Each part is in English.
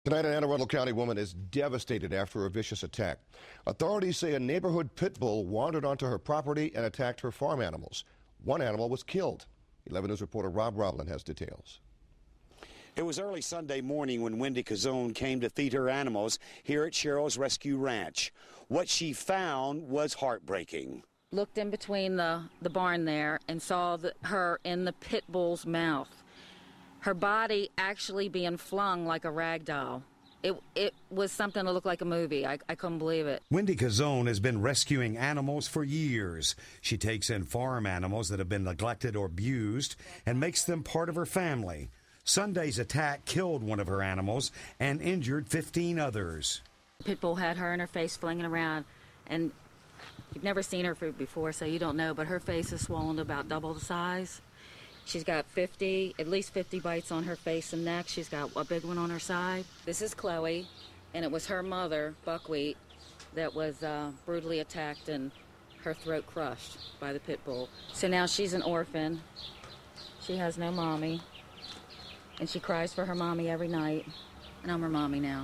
Tonight, an Anne Arundel County woman is devastated after a vicious attack. Authorities say a neighborhood pit bull wandered onto her property and attacked her farm animals. One animal was killed. 11 News reporter Rob Roblin has details. It was early Sunday morning when Wendy Cazone came to feed her animals here at Cheryl's Rescue Ranch. What she found was heartbreaking. Looked in between the barn there and saw her in the pit bull's mouth. Her body actually being flung like a rag doll. It was something that looked like a movie. I couldn't believe it. Wendy Cazone has been rescuing animals for years. She takes in farm animals that have been neglected or abused and makes them part of her family. Sunday's attack killed one of her animals and injured 15 others. The pit bull had her and her face flinging around, and you've never seen her before, so you don't know, but her face is swollen to about double the size. She's got at least 50 bites on her face and neck. She's got a big one on her side. This is Chloe, and it was her mother, Buckwheat, that was brutally attacked and her throat crushed by the pit bull. So now she's an orphan. She has no mommy, and she cries for her mommy every night, and I'm her mommy now.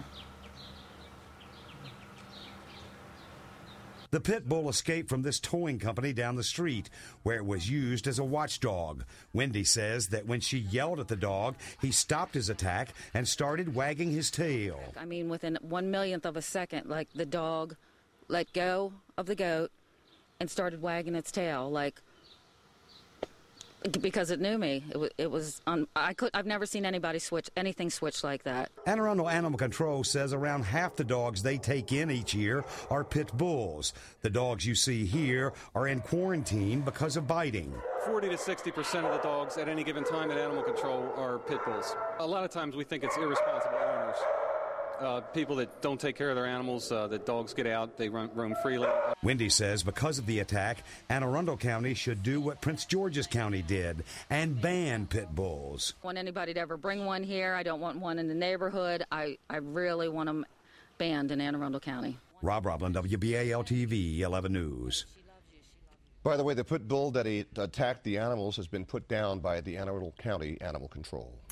The pit bull escaped from this towing company down the street, where it was used as a watchdog. Wendy says that when she yelled at the dog, he stopped his attack and started wagging his tail. I mean, within 1/1,000,000th of a second, like, the dog let go of the goat and started wagging its tail, like, because it knew me. I've never seen anybody anything switch like that. Anne Arundel Animal Control says around half the dogs they take in each year are pit bulls. The dogs you see here are in quarantine because of biting. 40 to 60% of the dogs at any given time in animal control are pit bulls. A lot of times we think it's irresponsible owners. People that don't take care of their animals, the dogs get out, they roam freely. Wendy says because of the attack, Anne Arundel County should do what Prince George's County did and ban pit bulls. I don't want anybody to ever bring one here. I don't want one in the neighborhood. I really want them banned in Anne Arundel County. Rob Roblin, WBAL-TV, 11 News. By the way, the pit bull that attacked the animals has been put down by the Anne Arundel County Animal Control.